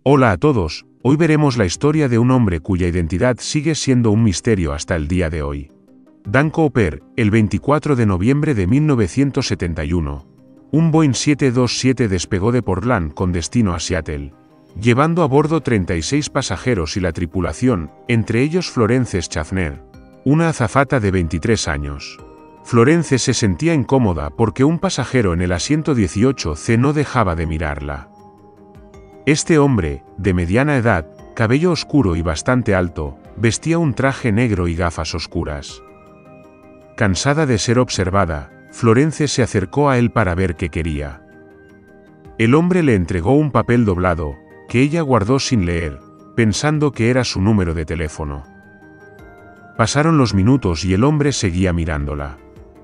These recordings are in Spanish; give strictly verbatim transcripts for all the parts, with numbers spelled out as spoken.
Hola a todos, hoy veremos la historia de un hombre cuya identidad sigue siendo un misterio hasta el día de hoy. Dan Cooper, el veinticuatro de noviembre de mil novecientos setenta y uno. Un Boeing siete veintisiete despegó de Portland con destino a Seattle, llevando a bordo treinta y seis pasajeros y la tripulación, entre ellos Florence Schaffner, una azafata de veintitrés años. Florence se sentía incómoda porque un pasajero en el asiento dieciocho ce no dejaba de mirarla. Este hombre, de mediana edad, cabello oscuro y bastante alto, vestía un traje negro y gafas oscuras. Cansada de ser observada, Florence se acercó a él para ver qué quería. El hombre le entregó un papel doblado, que ella guardó sin leer, pensando que era su número de teléfono. Pasaron los minutos y el hombre seguía mirándola.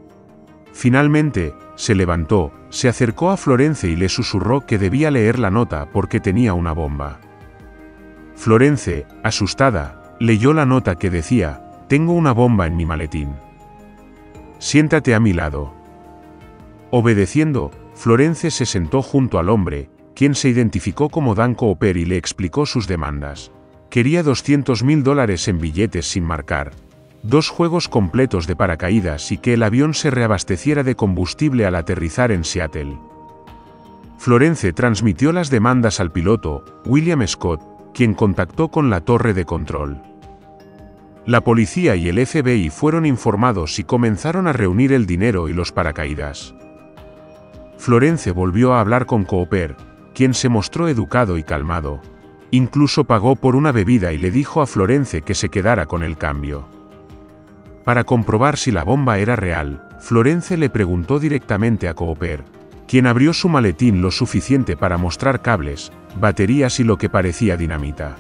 Finalmente, se levantó, se acercó a Florence y le susurró que debía leer la nota porque tenía una bomba. Florence, asustada, leyó la nota que decía: «Tengo una bomba en mi maletín. Siéntate a mi lado». Obedeciendo, Florence se sentó junto al hombre, quien se identificó como Dan Cooper y le explicó sus demandas. Quería doscientos mil dólares en billetes sin marcar, dos juegos completos de paracaídas y que el avión se reabasteciera de combustible al aterrizar en Seattle. Florence transmitió las demandas al piloto, William Scott, quien contactó con la torre de control. La policía y el F B I fueron informados y comenzaron a reunir el dinero y los paracaídas. Florence volvió a hablar con Cooper, quien se mostró educado y calmado. Incluso pagó por una bebida y le dijo a Florence que se quedara con el cambio. Para comprobar si la bomba era real, Florence le preguntó directamente a Cooper, quien abrió su maletín lo suficiente para mostrar cables, baterías y lo que parecía dinamita.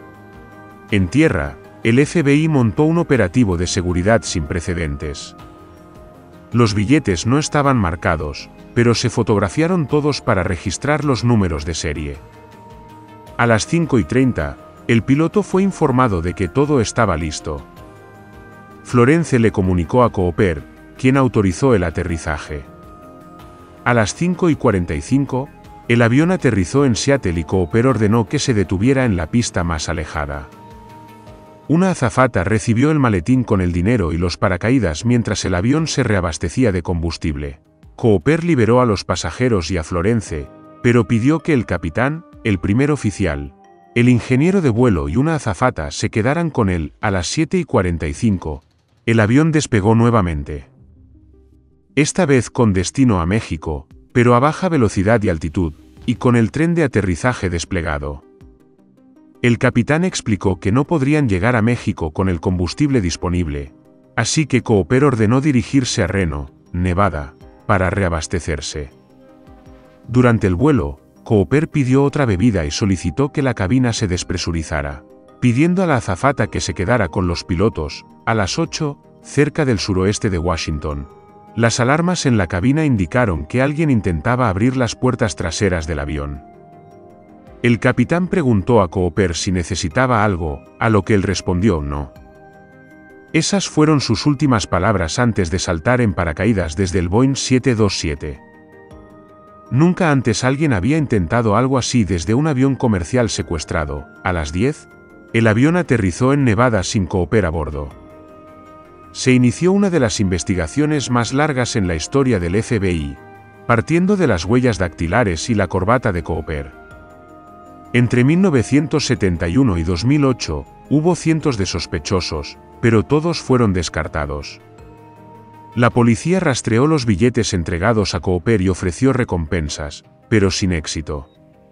En tierra, el F B I montó un operativo de seguridad sin precedentes. Los billetes no estaban marcados, pero se fotografiaron todos para registrar los números de serie. A las cinco y treinta, el piloto fue informado de que todo estaba listo. Florence le comunicó a Cooper, quien autorizó el aterrizaje. A las cinco y cuarenta y cinco, el avión aterrizó en Seattle y Cooper ordenó que se detuviera en la pista más alejada. Una azafata recibió el maletín con el dinero y los paracaídas mientras el avión se reabastecía de combustible. Cooper liberó a los pasajeros y a Florence, pero pidió que el capitán, el primer oficial, el ingeniero de vuelo y una azafata se quedaran con él. A las siete y cuarenta y cinco, el avión despegó nuevamente. Esta vez con destino a México, pero a baja velocidad y altitud, y con el tren de aterrizaje desplegado. El capitán explicó que no podrían llegar a México con el combustible disponible, así que Cooper ordenó dirigirse a Reno, Nevada, para reabastecerse. Durante el vuelo, Cooper pidió otra bebida y solicitó que la cabina se despresurizara, pidiendo a la azafata que se quedara con los pilotos. A las ocho, cerca del suroeste de Washington, las alarmas en la cabina indicaron que alguien intentaba abrir las puertas traseras del avión. El capitán preguntó a Cooper si necesitaba algo, a lo que él respondió no. Esas fueron sus últimas palabras antes de saltar en paracaídas desde el Boeing siete veintisiete. Nunca antes alguien había intentado algo así desde un avión comercial secuestrado. A las diez, el avión aterrizó en Nevada sin Cooper a bordo. Se inició una de las investigaciones más largas en la historia del F B I, partiendo de las huellas dactilares y la corbata de Cooper. Entre mil novecientos setenta y uno y dos mil ocho, hubo cientos de sospechosos, pero todos fueron descartados. La policía rastreó los billetes entregados a Cooper y ofreció recompensas, pero sin éxito.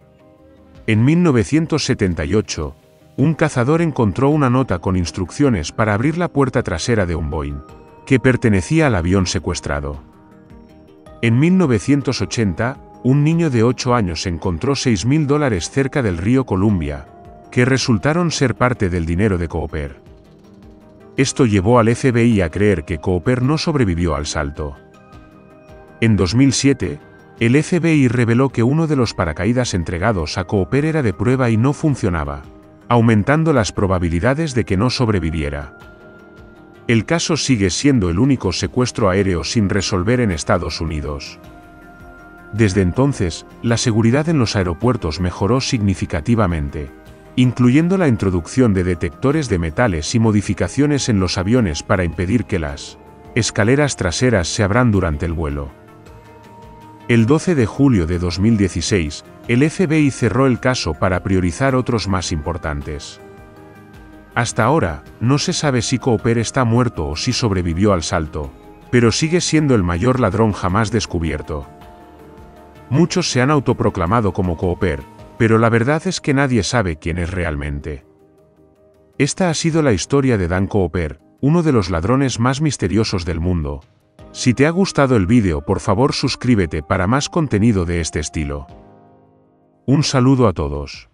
En mil novecientos setenta y ocho, un cazador encontró una nota con instrucciones para abrir la puerta trasera de un Boeing, que pertenecía al avión secuestrado. En mil novecientos ochenta, un niño de ocho años encontró seis mil dólares cerca del río Columbia, que resultaron ser parte del dinero de Cooper. Esto llevó al F B I a creer que Cooper no sobrevivió al salto. En dos mil siete, el F B I reveló que uno de los paracaídas entregados a Cooper era de prueba y no funcionaba, aumentando las probabilidades de que no sobreviviera. El caso sigue siendo el único secuestro aéreo sin resolver en Estados Unidos. Desde entonces, la seguridad en los aeropuertos mejoró significativamente, incluyendo la introducción de detectores de metales y modificaciones en los aviones para impedir que las escaleras traseras se abran durante el vuelo. El doce de julio de dos mil dieciséis, el F B I cerró el caso para priorizar otros más importantes. Hasta ahora, no se sabe si Cooper está muerto o si sobrevivió al salto, pero sigue siendo el mayor ladrón jamás descubierto. Muchos se han autoproclamado como Cooper, pero la verdad es que nadie sabe quién es realmente. Esta ha sido la historia de Dan Cooper, uno de los ladrones más misteriosos del mundo. Si te ha gustado el vídeo, por favor suscríbete para más contenido de este estilo. Un saludo a todos.